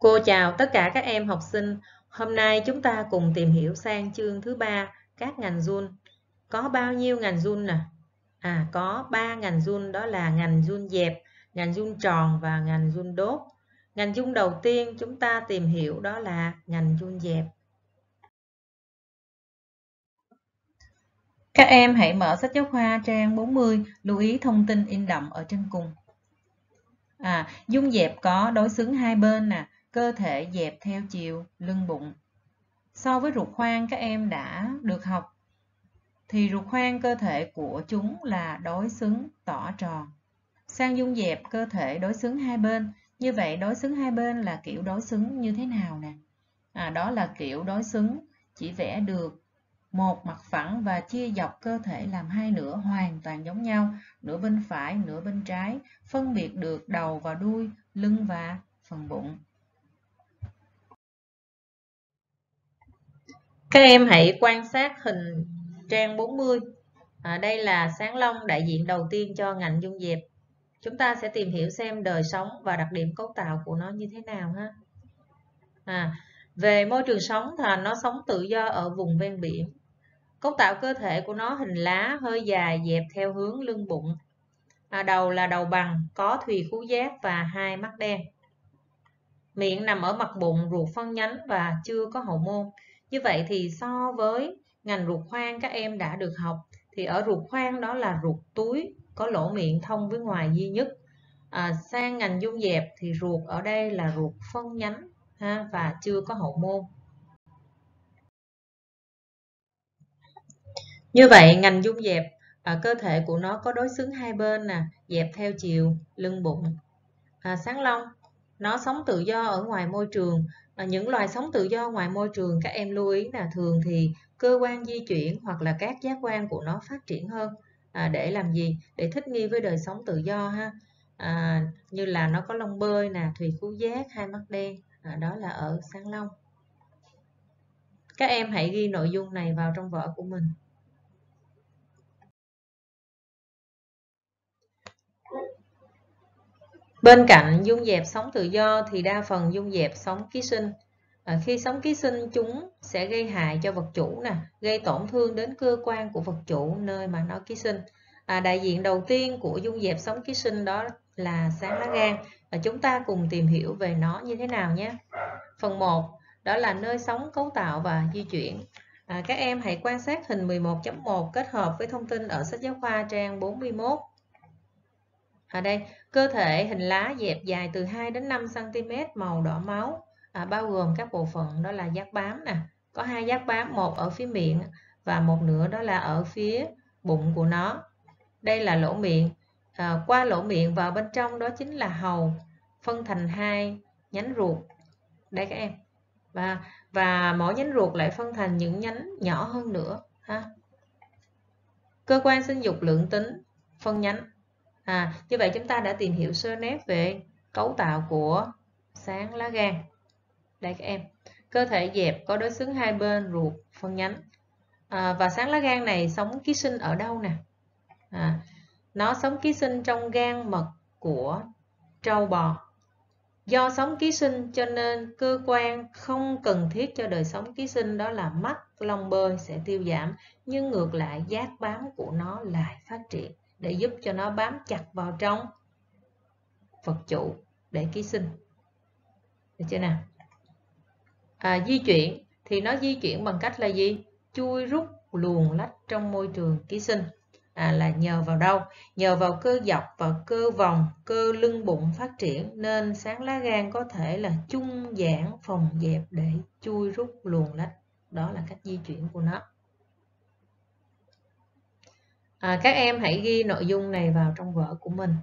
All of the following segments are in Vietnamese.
Cô chào tất cả các em học sinh. Hôm nay chúng ta cùng tìm hiểu sang chương thứ 3 các ngành giun. Có bao nhiêu ngành giun nè? Có 3 ngành giun, đó là ngành giun dẹp, ngành giun tròn và ngành giun đốt. Ngành giun đầu tiên chúng ta tìm hiểu đó là ngành giun dẹp. Các em hãy mở sách giáo khoa trang 40, lưu ý thông tin in đậm ở trên cùng. Giun dẹp có đối xứng hai bên nè, cơ thể dẹp theo chiều lưng bụng. So với ruột khoang các em đã được học thì ruột khoang cơ thể của chúng là đối xứng tỏ tròn. Sang giun dẹp cơ thể đối xứng hai bên. Như vậy đối xứng hai bên là kiểu đối xứng như thế nào nè? Đó là kiểu đối xứng chỉ vẽ được một mặt phẳng và chia dọc cơ thể làm hai nửa hoàn toàn giống nhau, nửa bên phải, nửa bên trái, phân biệt được đầu và đuôi, lưng và phần bụng. Các em hãy quan sát hình trang 40. Đây là sáng long đại diện đầu tiên cho ngành giun dẹp. Chúng ta sẽ tìm hiểu xem đời sống và đặc điểm cấu tạo của nó như thế nào ha. Về môi trường sống thì nó sống tự do ở vùng ven biển. Cấu tạo cơ thể của nó hình lá hơi dài dẹp theo hướng lưng bụng. Đầu là đầu bằng, có thùy khứu giác và hai mắt đen. Miệng nằm ở mặt bụng, ruột phân nhánh và chưa có hậu môn. Như vậy thì so với ngành ruột khoang các em đã được học thì ở ruột khoang đó là ruột túi, có lỗ miệng thông với ngoài duy nhất. Sang ngành giun dẹp thì ruột ở đây là ruột phân nhánh và chưa có hậu môn. Như vậy ngành giun dẹp cơ thể của nó có đối xứng hai bên nè, dẹp theo chiều lưng bụng. Sáng long nó sống tự do ở ngoài môi trường. Những loài sống tự do ngoài môi trường các em lưu ý là thường thì cơ quan di chuyển hoặc là các giác quan của nó phát triển hơn. Để làm gì? Để thích nghi với đời sống tự do ha. Như là nó có lông bơi nè, thùy khứu giác, hai mắt đen. Đó là ở sáng long. Các em hãy ghi nội dung này vào trong vở của mình. Bên cạnh giun dẹp sống tự do thì đa phần giun dẹp sống ký sinh. Khi sống ký sinh chúng sẽ gây hại cho vật chủ nè, gây tổn thương đến cơ quan của vật chủ nơi mà nó ký sinh. Đại diện đầu tiên của giun dẹp sống ký sinh đó là sáng lá gan. Chúng ta cùng tìm hiểu về nó như thế nào nhé. Phần 1 đó là nơi sống, cấu tạo và di chuyển. Các em hãy quan sát hình 11.1 kết hợp với thông tin ở sách giáo khoa trang 41. Ở đây, cơ thể hình lá dẹp dài từ 2 đến 5 cm màu đỏ máu, bao gồm các bộ phận đó là giác bám nè. Có hai giác bám, một ở phía miệng và một nửa đó là ở phía bụng của nó. Đây là lỗ miệng. Qua lỗ miệng vào bên trong đó chính là hầu, phân thành hai nhánh ruột. Đây các em. Và mỗi nhánh ruột lại phân thành những nhánh nhỏ hơn nữa ha. Cơ quan sinh dục lượng tính, phân nhánh. Như vậy chúng ta đã tìm hiểu sơ nét về cấu tạo của sáng lá gan. Đây các em, cơ thể dẹp có đối xứng hai bên, ruột phân nhánh. Và sáng lá gan này sống ký sinh ở đâu nè? Nó sống ký sinh trong gan mật của trâu bò. Do sống ký sinh cho nên cơ quan không cần thiết cho đời sống ký sinh đó là mắt, lông bơi sẽ tiêu giảm, nhưng ngược lại giác bám của nó lại phát triển để giúp cho nó bám chặt vào trong vật chủ để ký sinh. Được chưa nào? Di chuyển thì nó di chuyển bằng cách là gì? Chui rút luồn lách trong môi trường ký sinh. Là nhờ vào đâu? Nhờ vào cơ dọc và cơ vòng, cơ lưng bụng phát triển nên sáng lá gan có thể là trung giãn phòng dẹp để chui rút luồn lách. Đó là cách di chuyển của nó. Các em hãy ghi nội dung này vào trong vở của mình.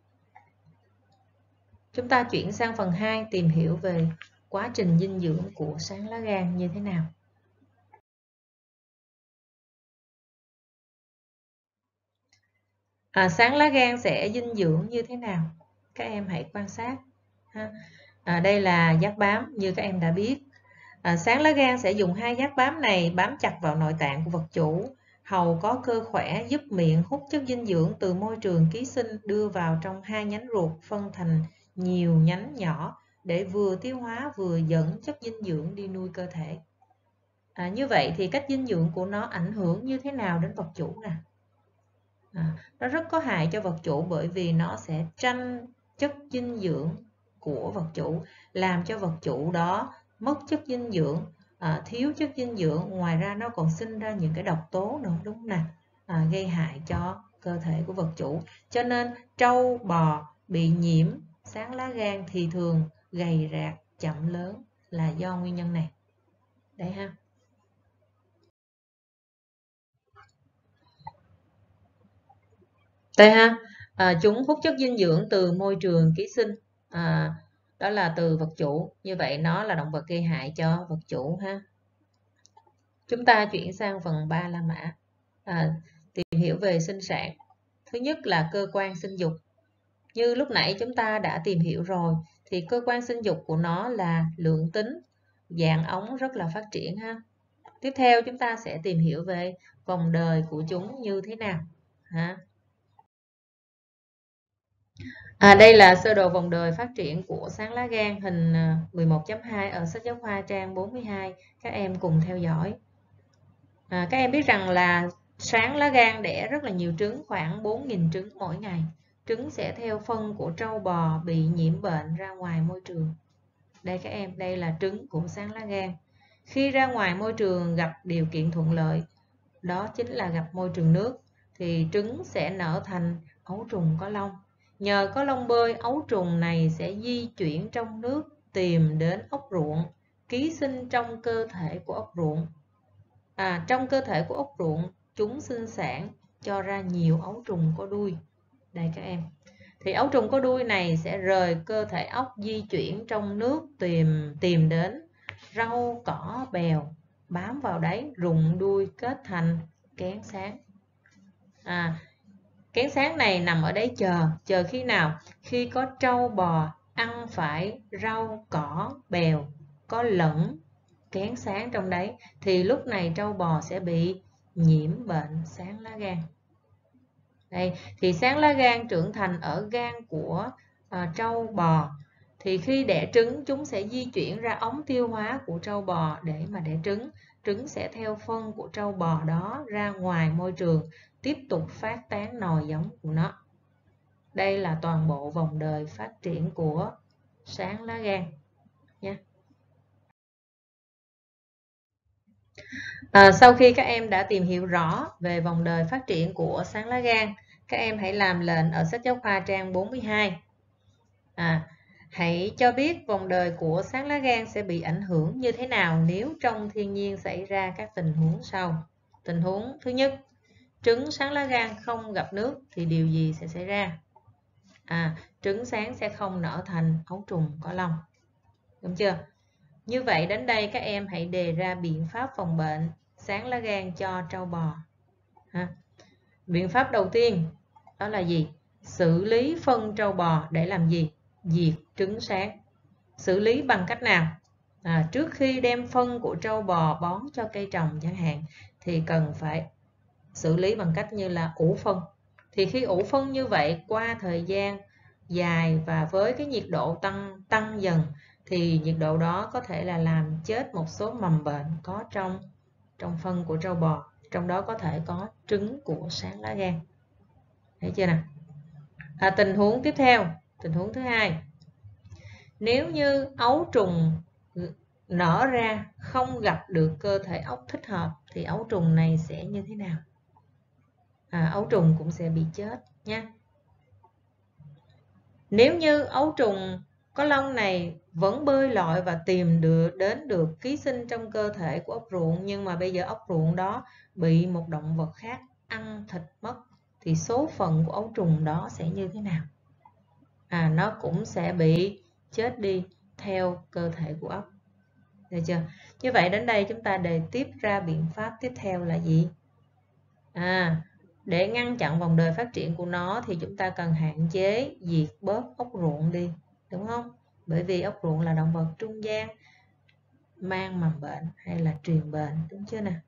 Chúng ta chuyển sang phần 2 tìm hiểu về quá trình dinh dưỡng của sáng lá gan như thế nào. Sáng lá gan sẽ dinh dưỡng như thế nào? Các em hãy quan sát. Đây là giác bám như các em đã biết. Sáng lá gan sẽ dùng hai giác bám này bám chặt vào nội tạng của vật chủ. Hầu có cơ khỏe giúp miệng hút chất dinh dưỡng từ môi trường ký sinh đưa vào trong hai nhánh ruột phân thành nhiều nhánh nhỏ để vừa tiêu hóa vừa dẫn chất dinh dưỡng đi nuôi cơ thể. Như vậy thì cách dinh dưỡng của nó ảnh hưởng như thế nào đến vật chủ nè? Nó rất có hại cho vật chủ, bởi vì nó sẽ tranh chất dinh dưỡng của vật chủ, làm cho vật chủ đó mất chất dinh dưỡng, thiếu chất dinh dưỡng. Ngoài ra nó còn sinh ra những cái độc tố nữa, đúng không nè? Gây hại cho cơ thể của vật chủ. Cho nên trâu bò bị nhiễm sáng lá gan thì thường gầy rạc, chậm lớn là do nguyên nhân này. Đấy ha. Đây ha, chúng hút chất dinh dưỡng từ môi trường ký sinh, đó là từ vật chủ. Như vậy nó là động vật gây hại cho vật chủ ha. Chúng ta chuyển sang phần 3 La Mã, tìm hiểu về sinh sản. Thứ nhất là cơ quan sinh dục. Như lúc nãy chúng ta đã tìm hiểu rồi, thì cơ quan sinh dục của nó là lượng tính, dạng ống rất là phát triển ha. Tiếp theo chúng ta sẽ tìm hiểu về vòng đời của chúng như thế nào ha. Đây là sơ đồ vòng đời phát triển của sáng lá gan hình 11.2 ở sách giáo khoa trang 42. Các em cùng theo dõi. Các em biết rằng là sáng lá gan đẻ rất là nhiều trứng, khoảng 4.000 trứng mỗi ngày. Trứng sẽ theo phân của trâu bò bị nhiễm bệnh ra ngoài môi trường. Đây các em, đây là trứng của sáng lá gan. Khi ra ngoài môi trường gặp điều kiện thuận lợi, đó chính là gặp môi trường nước, thì trứng sẽ nở thành ấu trùng có lông. Nhờ có lông bơi, ấu trùng này sẽ di chuyển trong nước tìm đến ốc ruộng, ký sinh trong cơ thể của ốc ruộng. Trong cơ thể của ốc ruộng, chúng sinh sản cho ra nhiều ấu trùng có đuôi. Đây các em. Thì ấu trùng có đuôi này sẽ rời cơ thể ốc, di chuyển trong nước tìm đến rau cỏ bèo, bám vào đáy, rụng đuôi kết thành kén sáng. Kén sáng này nằm ở đấy chờ khi nào? Khi có trâu bò ăn phải rau cỏ bèo có lẫn kén sáng trong đấy, thì lúc này trâu bò sẽ bị nhiễm bệnh sáng lá gan. Đây, thì sáng lá gan trưởng thành ở gan của trâu bò. Thì khi đẻ trứng, chúng sẽ di chuyển ra ống tiêu hóa của trâu bò để mà đẻ trứng. Trứng sẽ theo phân của trâu bò đó ra ngoài môi trường, tiếp tục phát tán nòi giống của nó. Đây là toàn bộ vòng đời phát triển của sáng lá gan nha. Sau khi các em đã tìm hiểu rõ về vòng đời phát triển của sáng lá gan, các em hãy làm lệnh ở sách giáo khoa trang 42. Hãy cho biết vòng đời của sáng lá gan sẽ bị ảnh hưởng như thế nào nếu trong thiên nhiên xảy ra các tình huống sau. Tình huống thứ nhất, trứng sáng lá gan không gặp nước thì điều gì sẽ xảy ra? Trứng sáng sẽ không nở thành ấu trùng có lông. Đúng chưa? Như vậy đến đây các em hãy đề ra biện pháp phòng bệnh sáng lá gan cho trâu bò. Biện pháp đầu tiên đó là gì? Xử lý phân trâu bò để làm gì? Diệt trứng sáng. Xử lý bằng cách nào? Trước khi đem phân của trâu bò bón cho cây trồng chẳng hạn, thì cần phải xử lý bằng cách như là ủ phân. Thì khi ủ phân như vậy, qua thời gian dài và với cái nhiệt độ tăng dần, thì nhiệt độ đó có thể là làm chết một số mầm bệnh có trong phân của trâu bò. Trong đó có thể có trứng của sáng lá gan. Thấy chưa nào? Tình huống tiếp theo, tình huống thứ hai. Nếu như ấu trùng nở ra không gặp được cơ thể ốc thích hợp, thì ấu trùng này sẽ như thế nào? Ấu trùng cũng sẽ bị chết nha. Nếu như ấu trùng có lông này vẫn bơi lội và tìm đến được ký sinh trong cơ thể của ốc ruộng, nhưng mà bây giờ ốc ruộng đó bị một động vật khác ăn thịt mất, thì số phận của ấu trùng đó sẽ như thế nào? Nó cũng sẽ bị chết đi theo cơ thể của ốc. Được chưa? Như vậy đến đây chúng ta đề tiếp ra biện pháp tiếp theo là gì? Để ngăn chặn vòng đời phát triển của nó thì chúng ta cần hạn chế, diệt bớt ốc ruộng đi, đúng không? Bởi vì ốc ruộng là động vật trung gian mang mầm bệnh hay là truyền bệnh, đúng chưa nè?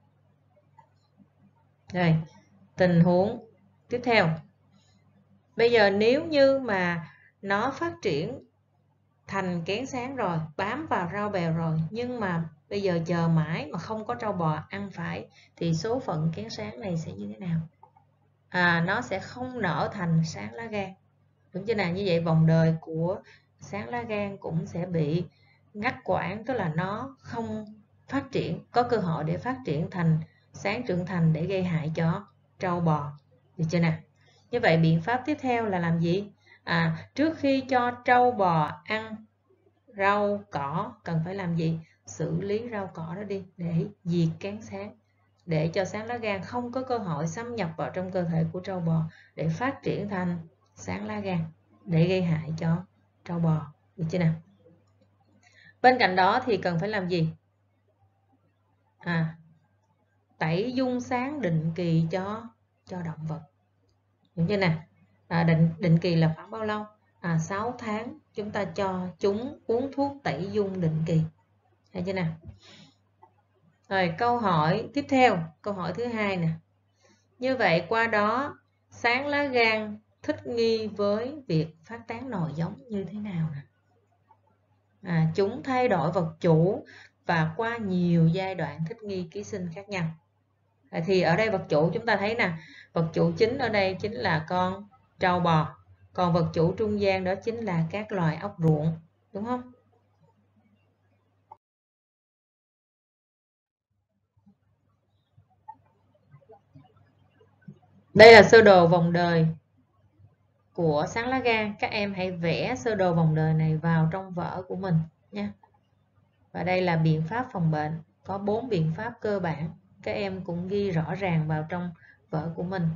Rồi, tình huống tiếp theo. Bây giờ nếu như mà nó phát triển thành kén sáng rồi, bám vào rau bèo rồi, nhưng mà bây giờ chờ mãi mà không có trâu bò ăn phải thì số phận kén sáng này sẽ như thế nào? Nó sẽ không nở thành sáng lá gan, đúng chưa nào? Như vậy vòng đời của sáng lá gan cũng sẽ bị ngắt quãng, tức là nó không phát triển, có cơ hội để phát triển thành sáng trưởng thành để gây hại cho trâu bò, được chưa nào? Như vậy biện pháp tiếp theo là làm gì? Trước khi cho trâu bò ăn rau cỏ cần phải làm gì? Xử lý rau cỏ đó đi để diệt kén sáng, để cho sáng lá gan không có cơ hội xâm nhập vào trong cơ thể của trâu bò để phát triển thành sáng lá gan để gây hại cho trâu bò, được chưa nào? Bên cạnh đó thì cần phải làm gì? Tẩy dung sáng định kỳ cho động vật, đúng chưa nào? Định kỳ là khoảng bao lâu? 6 tháng chúng ta cho chúng uống thuốc tẩy dung định kỳ, thấy chưa nào? Rồi câu hỏi tiếp theo, câu hỏi thứ hai nè. Như vậy qua đó sáng lá gan thích nghi với việc phát tán nòi giống như thế nào nè? Chúng thay đổi vật chủ và qua nhiều giai đoạn thích nghi ký sinh khác nhau. Thì ở đây vật chủ chúng ta thấy nè, vật chủ chính ở đây chính là con trâu bò, còn vật chủ trung gian đó chính là các loài ốc ruộng, đúng không? Đây là sơ đồ vòng đời của sáng lá gan. Các em hãy vẽ sơ đồ vòng đời này vào trong vở của mình nha. Và đây là biện pháp phòng bệnh, có 4 biện pháp cơ bản. Các em cũng ghi rõ ràng vào trong vở của mình.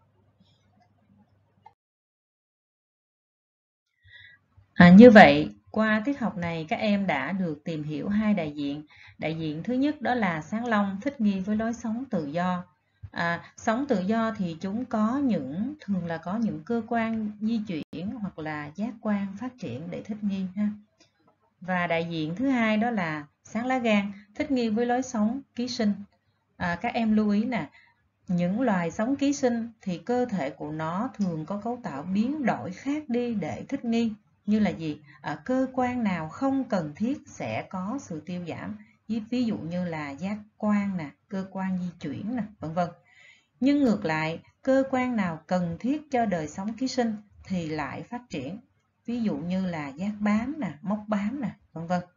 Như vậy, qua tiết học này các em đã được tìm hiểu hai đại diện. Đại diện thứ nhất đó là sáng long thích nghi với lối sống tự do. Sống tự do thì chúng thường là có những cơ quan di chuyển hoặc là giác quan phát triển để thích nghi ha. Và đại diện thứ hai đó là sáng lá gan thích nghi với lối sống ký sinh. Các em lưu ý nè, những loài sống ký sinh thì cơ thể của nó thường có cấu tạo biến đổi khác đi để thích nghi. Như là gì? Cơ quan nào không cần thiết sẽ có sự tiêu giảm, ví dụ như là giác quan nè, cơ quan di chuyển nè, vân vân. Nhưng ngược lại, cơ quan nào cần thiết cho đời sống ký sinh thì lại phát triển, ví dụ như là giác bám nè, mốc bám nè, vân vân.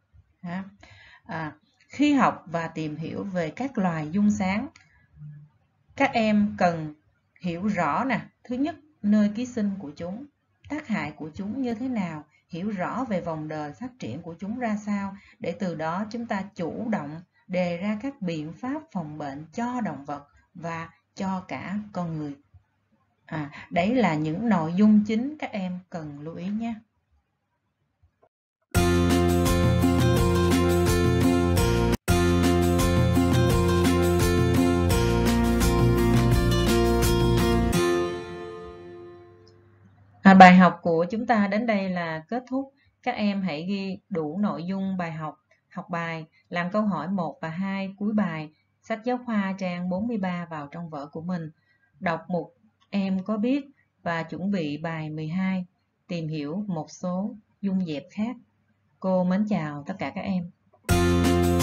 Khi học và tìm hiểu về các loài dung sáng, các em cần hiểu rõ nè, thứ nhất, nơi ký sinh của chúng, tác hại của chúng như thế nào, hiểu rõ về vòng đời phát triển của chúng ra sao, để từ đó chúng ta chủ động đề ra các biện pháp phòng bệnh cho động vật và cho cả con người. Đấy là những nội dung chính các em cần lưu ý nhé. Bài học của chúng ta đến đây là kết thúc. Các em hãy ghi đủ nội dung bài học bài, làm câu hỏi 1 và 2 cuối bài, sách giáo khoa trang 43 vào trong vở của mình. Đọc mục Em có biết và chuẩn bị bài 12, tìm hiểu một số dung dẹp khác. Cô mến chào tất cả các em.